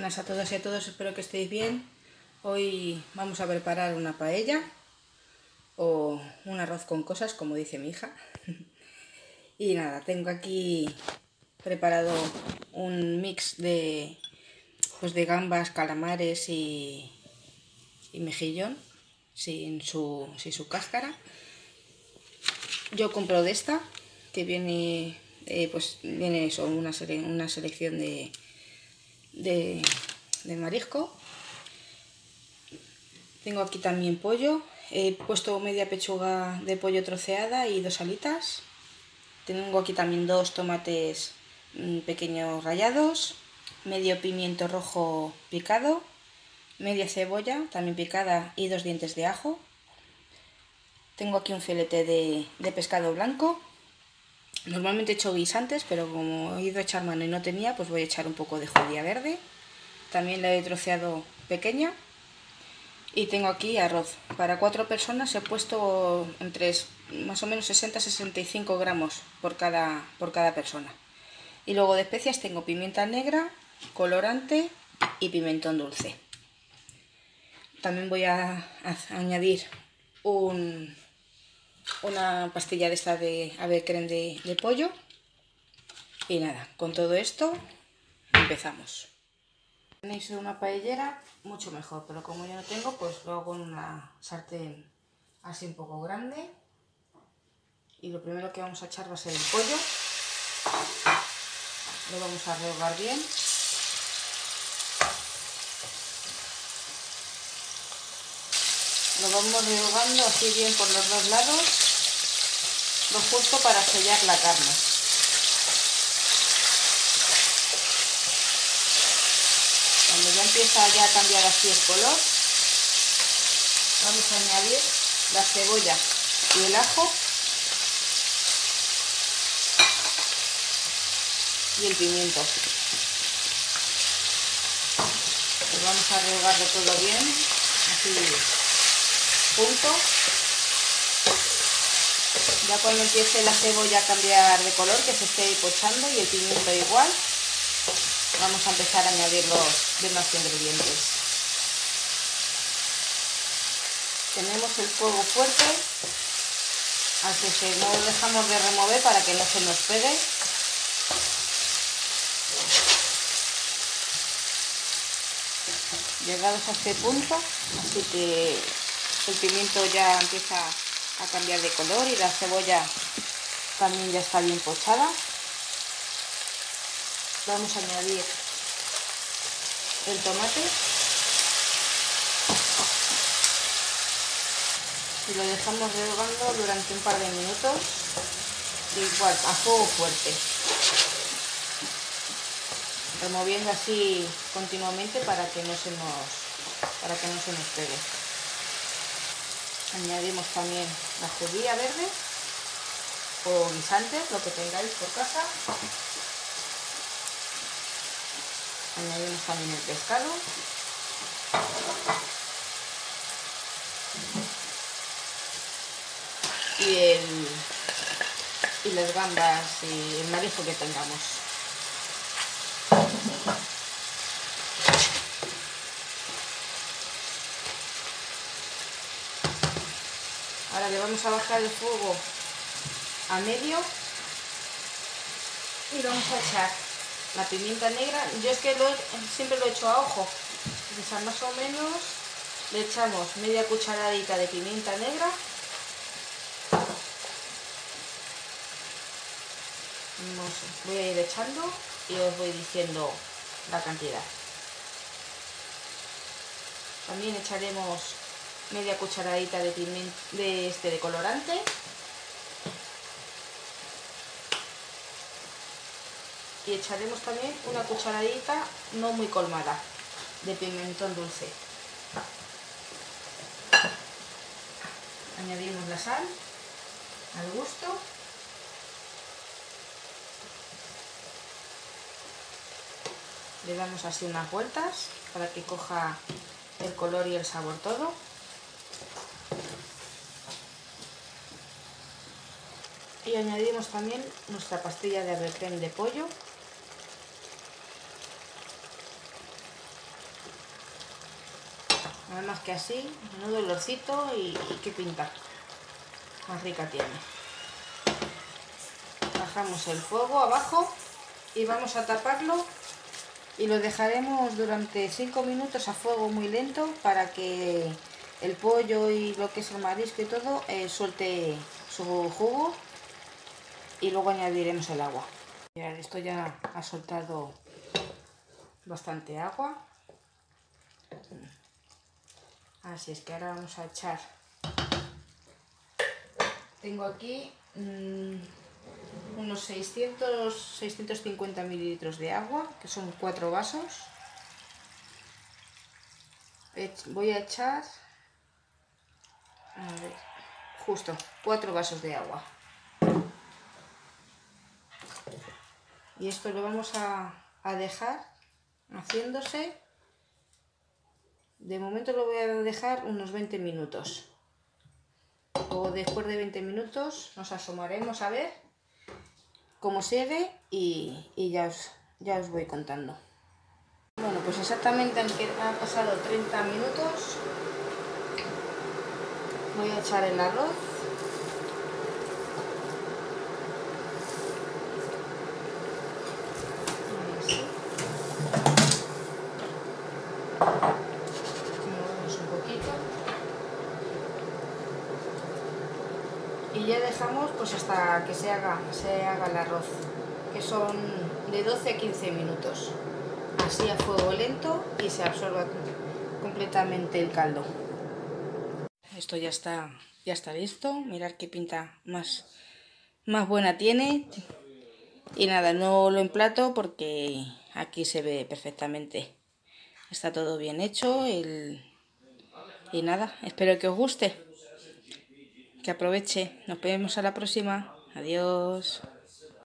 Buenas a todas y a todos, espero que estéis bien. Hoy vamos a preparar una paella o un arroz con cosas, como dice mi hija. Y nada, tengo aquí preparado un mix de gambas, calamares y mejillón sin su cáscara. Yo compro de esta, que viene viene eso, una selección de marisco. Tengo aquí también pollo. He puesto media pechuga de pollo troceada y 2 alitas. Tengo aquí también 2 tomates pequeños rallados, medio pimiento rojo picado, media cebolla también picada y 2 dientes de ajo. Tengo aquí un filete de pescado blanco. Normalmente he hecho guisantes, pero como he ido a echar mano y no tenía, pues voy a echar un poco de judía verde. También la he troceado pequeña. Y tengo aquí arroz. Para 4 personas he puesto entre más o menos 60-65 gramos por cada persona. Y luego de especias tengo pimienta negra, colorante y pimentón dulce. También voy a añadir una pastilla de esta de ave creme de pollo. Y nada, con todo esto empezamos. Si tenéis una paellera, mucho mejor, pero como yo no tengo, pues lo hago en una sartén así un poco grande. Y lo primero que vamos a echar va a ser el pollo. Lo vamos a rehogar bien. Lo vamos rehogando así bien por los dos lados, lo justo para sellar la carne. Cuando ya empieza a cambiar así el color, vamos a añadir la cebolla y el ajo y el pimiento. Pues vamos a rehogarlo todo bien, así junto. Ya cuando empiece la cebolla a cambiar de color, que se esté pochando, y el pimiento igual, vamos a empezar a añadir los demás ingredientes. Tenemos el fuego fuerte, así que no lo dejamos de remover para que no se nos pegue. Llegados a este punto, así que el pimiento ya empieza a cambiar de color y la cebolla también ya está bien pochada, vamos a añadir el tomate y lo dejamos rehogando durante un par de minutos, igual a fuego fuerte, removiendo así continuamente para que no se nos pegue. Añadimos también la judía verde o guisantes, lo que tengáis por casa. Añadimos también el pescado. Y las gambas y el marisco que tengamos. Ahora le vamos a bajar el fuego a medio y vamos a echar la pimienta negra. Yo es que siempre lo he hecho a ojo. O sea, más o menos le echamos media cucharadita de pimienta negra. Voy a ir echando y os voy diciendo la cantidad. También echaremos media cucharadita de colorante. Y echaremos también una cucharadita no muy colmada de pimentón dulce. Añadimos la sal al gusto. Le damos así unas vueltas para que coja el color y el sabor todo. Y añadimos también nuestra pastilla de ave creme de pollo. Nada más que así, menudo olorcito y qué pinta más rica tiene. Bajamos el fuego abajo y vamos a taparlo y lo dejaremos durante 5 minutos a fuego muy lento para que el pollo y lo que es el marisco y todo suelte su jugo, y luego añadiremos el agua. Mirad, esto ya ha soltado bastante agua, así es que ahora vamos a echar, tengo aquí unos 650 mililitros de agua, que son 4 vasos. Voy a echar, a ver, justo 4 vasos de agua. Y esto lo vamos a dejar haciéndose. De momento lo voy a dejar unos 20 minutos. O después de 20 minutos nos asomaremos a ver cómo sigue y ya os voy contando. Bueno, pues exactamente han pasado 30 minutos. Voy a echar el arroz. Así. Movemos un poquito. Y ya dejamos pues hasta que se haga el arroz, que son de 12 a 15 minutos. Así a fuego lento y se absorba completamente el caldo. Esto ya está listo. Mirad qué pinta más buena tiene. Y nada, no lo emplato porque aquí se ve perfectamente. Está todo bien hecho. Y nada, espero que os guste. Que aproveche. Nos vemos a la próxima. Adiós.